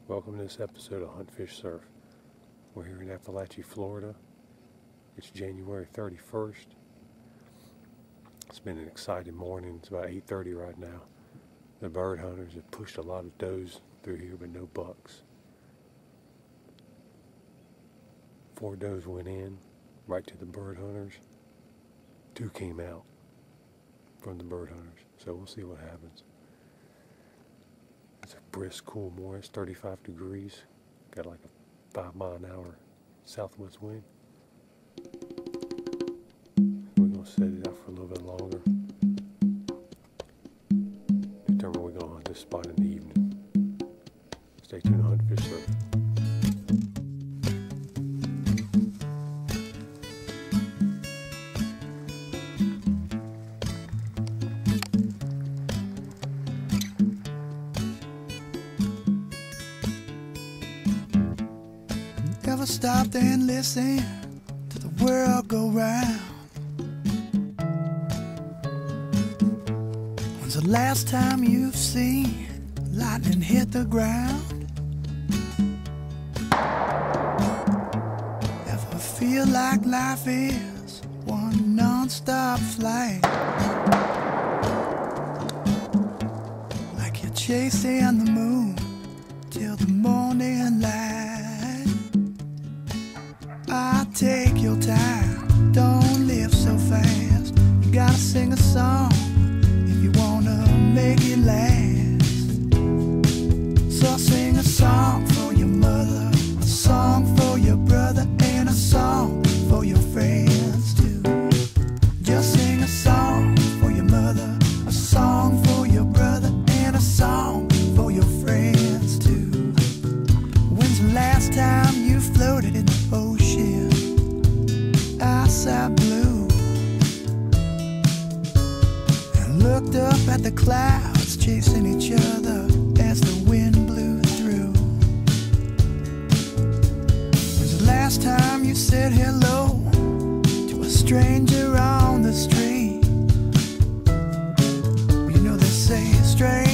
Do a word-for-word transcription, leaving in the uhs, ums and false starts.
Welcome to this episode of Hunt, Fish, Surf. We're here in Apalachee, Florida. It's January thirty-first. It's been an exciting morning. It's about eight thirty right now. The bird hunters have pushed a lot of does through here, but no bucks. Four does went in, right to the bird hunters. Two came out from the bird hunters. So we'll see what happens. It's a brisk, cool morning. It's thirty-five degrees. Got like a five mile an hour southwest wind. We're going to set it out for a little bit longer. Determine we're going to hunt this spot in the evening. Stay tuned to Hunt, Fish, Surf. Ever stopped and listen to the world go round? When's the last time you've seen lightning hit the ground? Ever feel like life is one non-stop flight? Like you're chasing the moon till the morning light? I take your time, don't live so fast. You gotta sing a song if you wanna make it last. So sing a song for your mother, a song for your brother, and a song for your friends too. Just sing a song for your mother, a song for your brother, and a song for your friends too. When's the last time you floated in the ocean, outside blue, and looked up at the clouds chasing each other as the wind blew through? When's the last time you said hello to a stranger on the street? You know they say strange